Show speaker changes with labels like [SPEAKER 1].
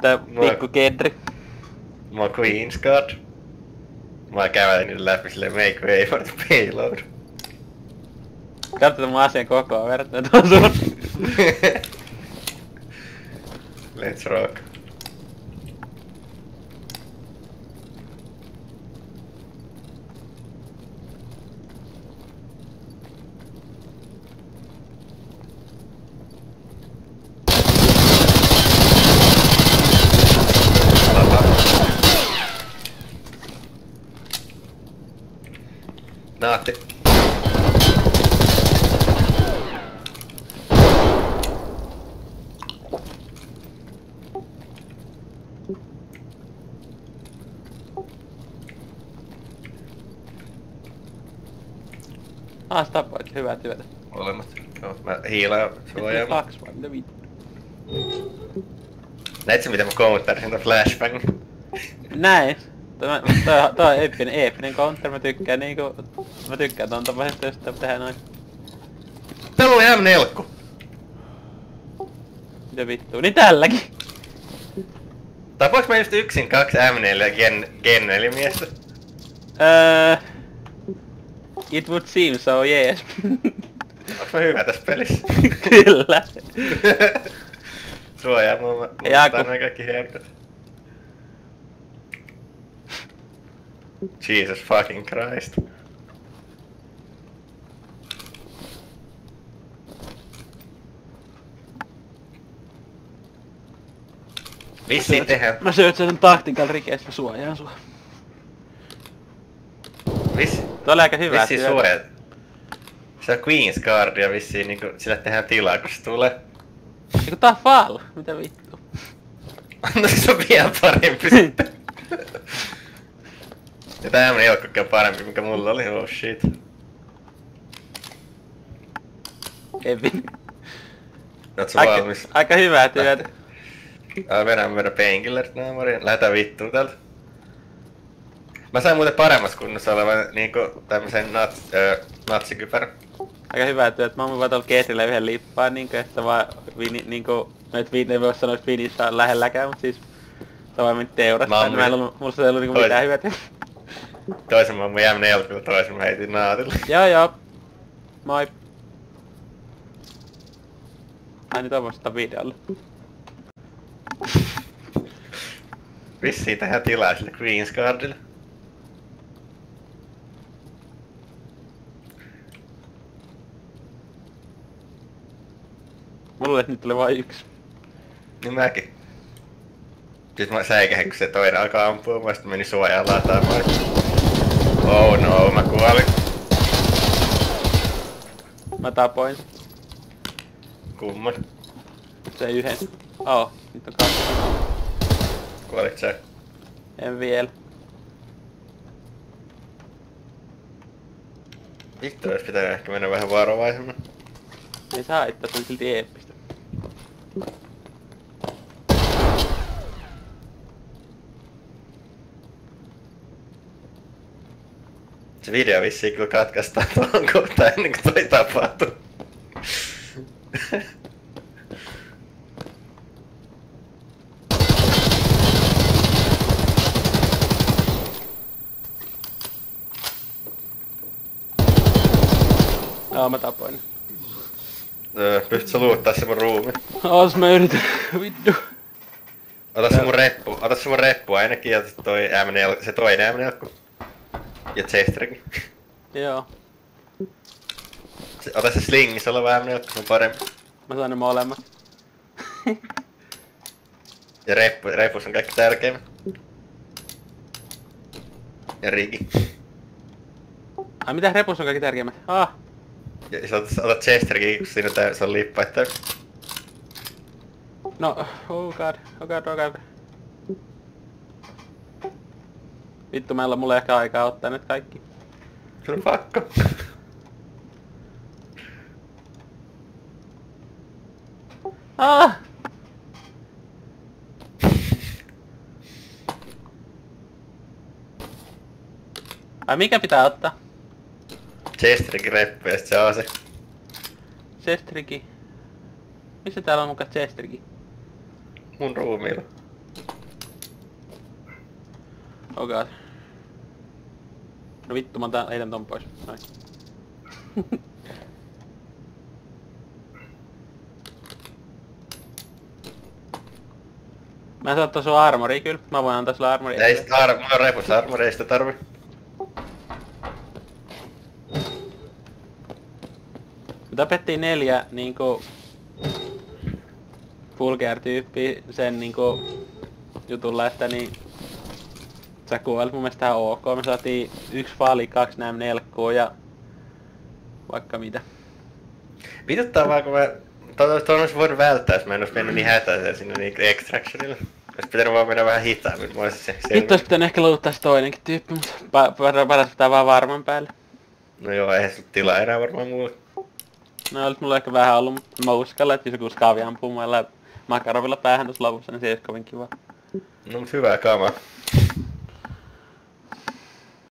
[SPEAKER 1] Tää pikku kedri.
[SPEAKER 2] Mä oon Queen's Guard. Mä kävelin läpi silleen make way for the payload.
[SPEAKER 1] Katsotaan mun asian kokoa verrattuna tuon sun.
[SPEAKER 2] Let's rock. Naatti.
[SPEAKER 1] Sä tapoit, hyvää työtä.
[SPEAKER 2] Molemmat. Joo, mä hiilaan suojaamaan.
[SPEAKER 1] 2 vai mitä vittu?
[SPEAKER 2] Näit sä mitä mä counterisin ton flashbang?
[SPEAKER 1] Näin. Tää on eeppinen counter, mä tykkään niinku... Mä tykkään ton tapaisesta, jos tehdään noin.
[SPEAKER 2] Täällä oli M4.
[SPEAKER 1] Mitä vittua, niin tälläkin!
[SPEAKER 2] Tapoiks mä just yksin 2 M4 ja Gen 4 miestä?
[SPEAKER 1] It would seem so, yes.
[SPEAKER 2] Onks mä hyvä tässä pelissä?
[SPEAKER 1] Kyllä.
[SPEAKER 2] Suojaa mua, mä otan noin kaikki herkot. Jesus fucking Christ. Vissiin tehdään.
[SPEAKER 1] Mä syöt sen tactical rikees, mä suojaan sua. Tuo oli aika hyvä.
[SPEAKER 2] Vissiin suojat. Se on Queen's Guard ja vissiin niinku sille tehdään tilaa kun se tulee.
[SPEAKER 1] Eiku tää on Fall, mitä vittu?
[SPEAKER 2] No se on vielä parempi sitten. Ja tää on elkkokin parempi mikä mulla oli, oh shit.
[SPEAKER 1] Evi.
[SPEAKER 2] Oot sä valmis?
[SPEAKER 1] Aika hyvää työtä.
[SPEAKER 2] Vedän painkillerit naamariin. Lähetään vittuun täältä. Mä sain muuten paremmassa kunnossa olevan niinku tämmösen natsikypärän.
[SPEAKER 1] Aika hyvää työtä. Mä oon vaan tuolla Keetrillä yhden lippaan niinku, että vaan niinku... Ei voi sanoa, että finish on lähelläkään, mut siis... Tää vaan meni teurastaan, niin mulla ei ollut niinku mitään hyötyä.
[SPEAKER 2] Toisen mä mun M4, toisen mä heitin naatille.
[SPEAKER 1] Joo. Moi. Ai nyt on videolla.
[SPEAKER 2] Vissiin tehdään tilaa sille Queen's Guardille.
[SPEAKER 1] Mä luulen, että nyt tuli vain 1.
[SPEAKER 2] Niin mäkin. Sit mä säikähin kun se toinen alkaa ampua, mä sit meni suojaan lataamaan. Oh no, mä kuolin.
[SPEAKER 1] Mä tapoin sen.
[SPEAKER 2] Kumman?
[SPEAKER 1] Se yhden. Nyt on 2.
[SPEAKER 2] Kuolit sä?
[SPEAKER 1] En vielä.
[SPEAKER 2] Vittu, ois pitänyt ehkä mennä vähän varovaisemmin.
[SPEAKER 1] Ei saa haittaa, se on silti eeppistä.
[SPEAKER 2] Se video vissiin kyllä katkaistaan tuohon kohtaan ennen kuin toi tapahtuu.
[SPEAKER 1] Mä tapoin.
[SPEAKER 2] Pystyt sä luuttaa se mun ruumi?
[SPEAKER 1] Oos mä yritän, vittu.
[SPEAKER 2] Ota se mun reppu ainakin ja toi M4, se toinen M4. Ja Chesterkin.
[SPEAKER 1] Joo.
[SPEAKER 2] Ota se slingissä oleva M4, se on parempi.
[SPEAKER 1] Mä saan ne molemmat.
[SPEAKER 2] Ja repus on kaikki tärkeimmät. Ja rigi.
[SPEAKER 1] Ai mitä repus on kaikki tärkeimmät?
[SPEAKER 2] Ja sä otat Chesterkin, kun siinä se on lippa, että...
[SPEAKER 1] No, oh god. Vittu, mulla ei ehkä aikaa ottaa nyt kaikki.
[SPEAKER 2] Se on pakko.
[SPEAKER 1] Ai mikä pitää ottaa?
[SPEAKER 2] Chesterkin reppu ja sit se ase.
[SPEAKER 1] Chesteriki. Missä täällä on mukaan Chesteriki?
[SPEAKER 2] Mun ruumiilla.
[SPEAKER 1] Oh god. No vittu, mä heitän ton pois. Noin. Mä en saa ottaa sun armoria kyllä. Mä voin antaa sulle armoria.
[SPEAKER 2] Ei sitä mulla on repussa armoria, ei sitä tarvi.
[SPEAKER 1] Me tapettiin 4 niinku Fulgear-tyyppiä sen niinku jutulla, että niin sä kuolit mun mielestä ihan ok. Me saatiin 1 faali, 2 nelkkuu ja vaikka mitä.
[SPEAKER 2] Vituttaa vaan kun mä tuon olisi voinut välttää, jos mä en olisi mennyt niin hätäiseen sinne niin extractionille. Olisi pitänyt vaan mennä vähän hitaammin, mä olisin se selvinnyt.
[SPEAKER 1] Vittu olisi pitänyt ehkä luuttaa se toinenkin tyyppi, mutta paras pitää vaan varman päälle.
[SPEAKER 2] No joo, eihän sulla tilaa enää varmaan mulle.
[SPEAKER 1] No olis mulla ehkä vähän ollut, mutta mä uskallan, että jos joku skaavi ampuu muilla makarovilla päähän tuossa lopussa, niin se ei ois kovin kiva.
[SPEAKER 2] No mut hyvää kamaa.